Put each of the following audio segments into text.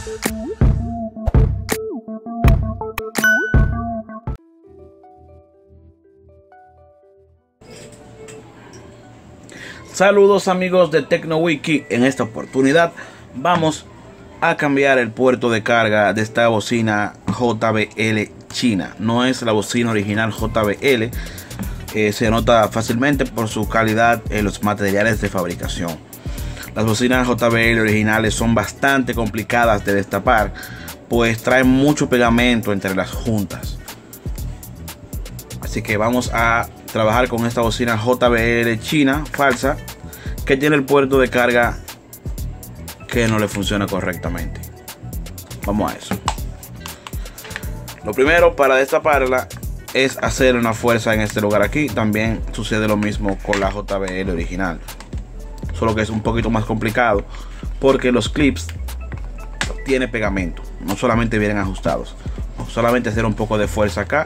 Saludos amigos de TecnoWiki. En esta oportunidad vamos a cambiar el puerto de carga de esta bocina JBL china. No es la bocina original JBL. Se nota fácilmente por su calidad en los materiales de fabricación. Las bocinas JBL originales son bastante complicadas de destapar, pues traen mucho pegamento entre las juntas. Así que vamos a trabajar con esta bocina JBL china falsa, que tiene el puerto de carga que no le funciona correctamente. Vamos a eso. Lo primero para destaparla es hacer una fuerza en este lugar aquí. También sucede lo mismo con la JBL original, solo que es un poquito más complicado porque los clips tienen pegamento, no solamente vienen ajustados. Solamente hacer un poco de fuerza acá,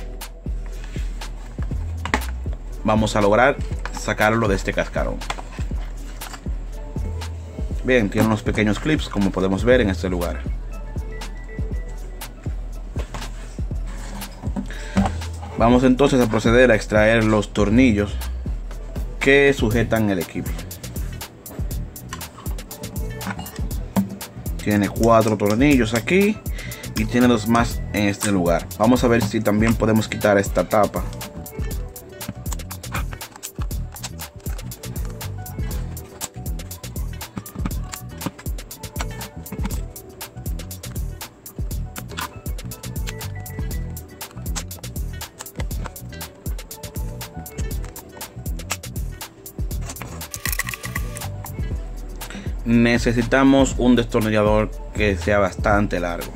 vamos a lograr sacarlo de este cascarón. Bien, tiene unos pequeños clips como podemos ver en este lugar. Vamos entonces a proceder a extraer los tornillos que sujetan el equipo. Tiene 4 tornillos aquí y tiene 2 más en este lugar. Vamos a ver si también podemos quitar esta tapa. Necesitamos un destornillador que sea bastante largo.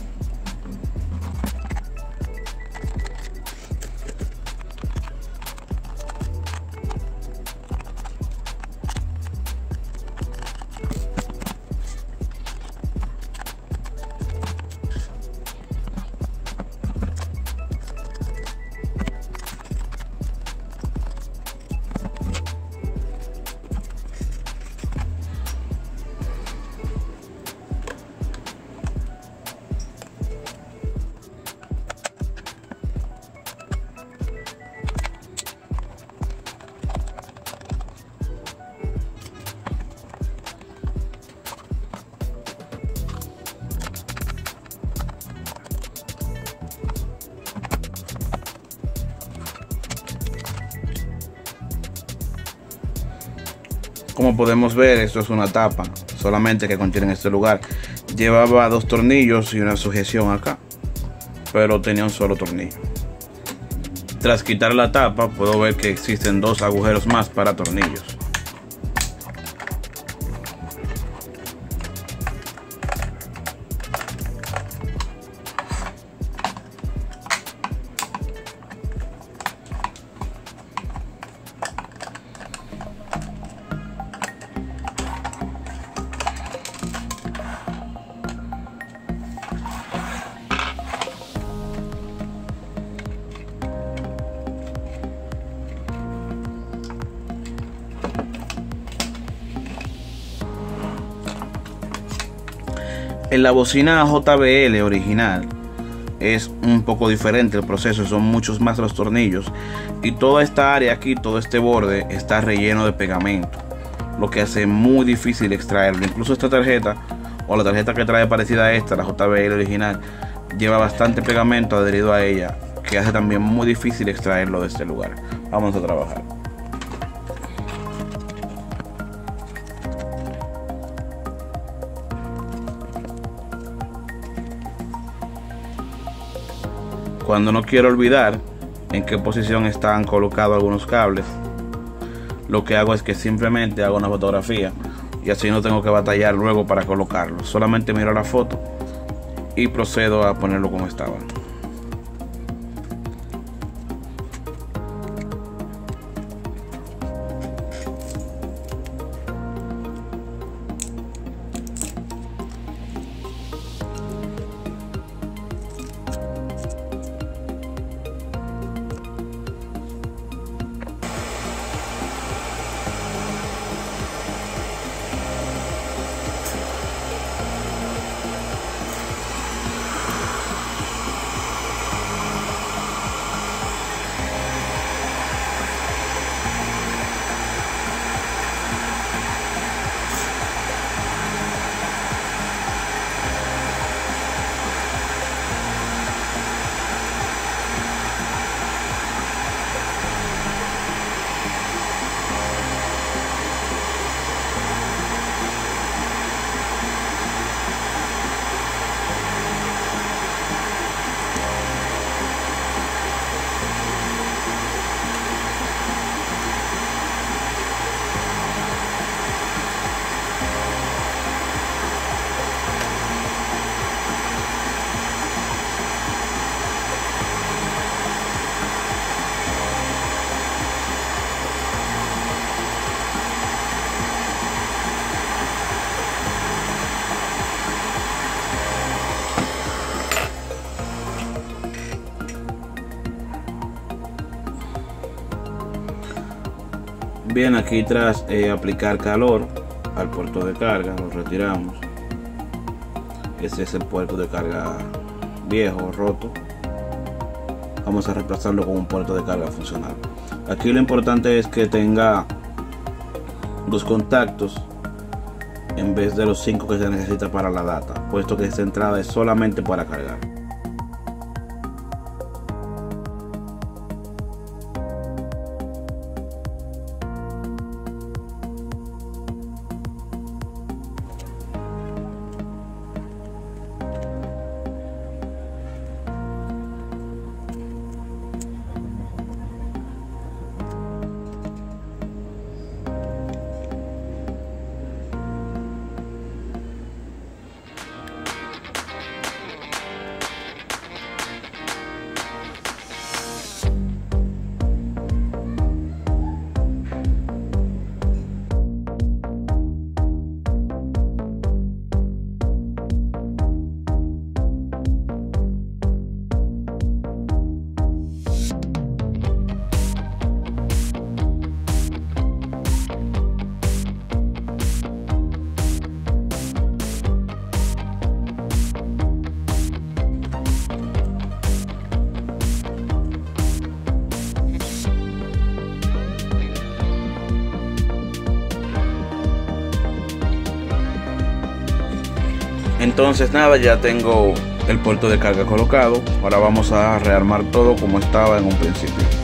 Como podemos ver, esto es una tapa solamente que contiene en este lugar. Llevaba 2 tornillos y una sujeción acá, pero tenía un solo tornillo. Tras quitar la tapa puedo ver que existen 2 agujeros más para tornillos. En la bocina JBL original es un poco diferente el proceso, son muchos más los tornillos y toda esta área aquí, todo este borde está relleno de pegamento, lo que hace muy difícil extraerlo. Incluso esta tarjeta o la tarjeta que trae parecida a esta, la JBL original, lleva bastante pegamento adherido a ella, que hace también muy difícil extraerlo de este lugar. Vamos a trabajar. Cuando no quiero olvidar en qué posición están colocados algunos cables, lo que hago es que simplemente hago una fotografía y así no tengo que batallar luego para colocarlo. Solamente miro la foto y procedo a ponerlo como estaba. Bien, aquí tras aplicar calor al puerto de carga, lo retiramos. Ese es el puerto de carga viejo, roto. Vamos a reemplazarlo con un puerto de carga funcional. Aquí lo importante es que tenga 2 contactos en vez de los 5 que se necesita para la data, puesto que esta entrada es solamente para cargar. Entonces nada, ya tengo el puerto de carga colocado. Ahora vamos a rearmar todo como estaba en un principio.